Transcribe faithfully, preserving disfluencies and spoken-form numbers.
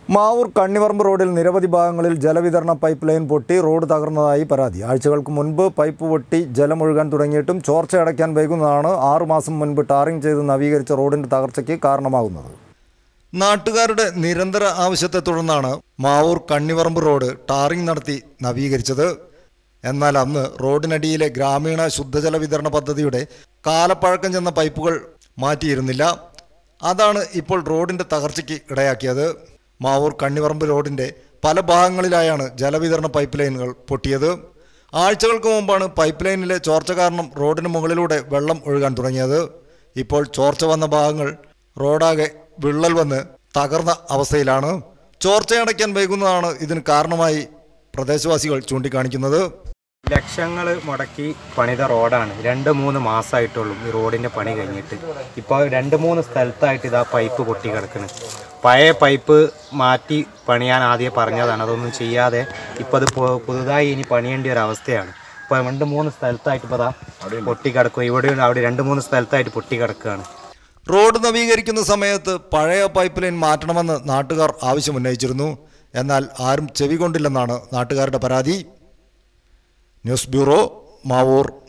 മാവൂർ കണ്ണിവറമ്പ് റോഡിൽ നിരവധി ഭാഗങ്ങളിൽ ജലവിതരണ പൈപ്പ് ലൈൻ പൊട്ടി റോഡ് തകർന്നതായി പരാതി. ആഴ്ചകൾക്ക് മുൻപ് പൈപ്പ് പൊട്ടി ജലമൊഴുകാൻ തുടങ്ങിയിട്ടും ചോർച്ചയടയ്ക്കാൻ വൈകുന്നതാണ് ആറുമാസം മുൻപ് ടാറിംഗ് ചെയ്ത് നവീകരിച്ച റോഡിന്റെ തകർച്ചയ്ക്ക് കാരണമാകുന്നത്. നാട്ടുകാരുടെ നിരന്തര ആവശ്യത്തെ തുടർന്നാണ് മാവൂർ കണ്ണിവറമ്പ് റോഡ് ടാറിംഗ് നടത്തി നവീകരിച്ചത്. എന്നാൽ അന്ന് റോഡിനടിയിലെ ഗ്രാമീണ ശുദ്ധജല വിതരണ പദ്ധതിയുടെ കാലപ്പഴക്കം ചെന്ന പൈപ്പുകൾ മാറ്റിയിരുന്നില്ല. അതാണ് ഇപ്പോൾ റോഡിന്റെ തകർച്ചയ്ക്ക് ഇടയാക്കിയത്. മാവൂർ കണ്ണിവറമ്പ് റോഡിന്റെ പല ഭാഗങ്ങളിലായാണ് ജലവിതരണ പൈപ്പ് ലൈനുകൾ പൊട്ടിയത്. ആഴ്ചകൾക്ക് മുമ്പാണ് പൈപ്പ് ലൈനിലെ ചോർച്ച കാരണം റോഡിന് മുകളിലൂടെ വെള്ളം ഒഴുകാൻ തുടങ്ങിയത്. ഇപ്പോൾ ചോർച്ച വന്ന ഭാഗങ്ങൾ റോഡാകെ വിള്ളൽ വന്ന് തകർന്ന അവസ്ഥയിലാണ്. ചോർച്ചയടയ്ക്കാൻ വൈകുന്നതാണ് ഇതിന് കാരണമായി പ്രദേശവാസികൾ ചൂണ്ടിക്കാണിക്കുന്നത്. ലക്ഷങ്ങൾ മുടക്കി പണിത റോഡാണ്. രണ്ട് മൂന്ന് മാസമായിട്ടുള്ളൂ ഈ റോഡിൻ്റെ പണി കഴിഞ്ഞിട്ട്. ഇപ്പോൾ രണ്ട് മൂന്ന് സ്ഥലത്തായിട്ട് ഇതാ പൈപ്പ് പൊട്ടി കിടക്കുന്നത്. പഴയ പൈപ്പ് മാറ്റി പണിയാൻ ആദ്യം പറഞ്ഞതാണ്, അതൊന്നും ചെയ്യാതെ ഇപ്പോൾ അത് പുതുതായി ഇനി പണിയേണ്ട ഒരു അവസ്ഥയാണ്. ഇപ്പോൾ രണ്ട് മൂന്ന് സ്ഥലത്തായിട്ട് ഇപ്പോൾ അതാ പൊട്ടിക്കിടക്കും. ഇവിടെ അവിടെ രണ്ട് മൂന്ന് സ്ഥലത്തായിട്ട് പൊട്ടിക്കിടക്കുകയാണ്. റോഡ് നവീകരിക്കുന്ന സമയത്ത് പഴയ പൈപ്പ് ലൈൻ മാറ്റണമെന്ന് നാട്ടുകാർ ആവശ്യമുന്നയിച്ചിരുന്നു. എന്നാൽ ആരും ചെവി കൊണ്ടില്ലെന്നാണ് നാട്ടുകാരുടെ പരാതി. News bureau, Mavoor.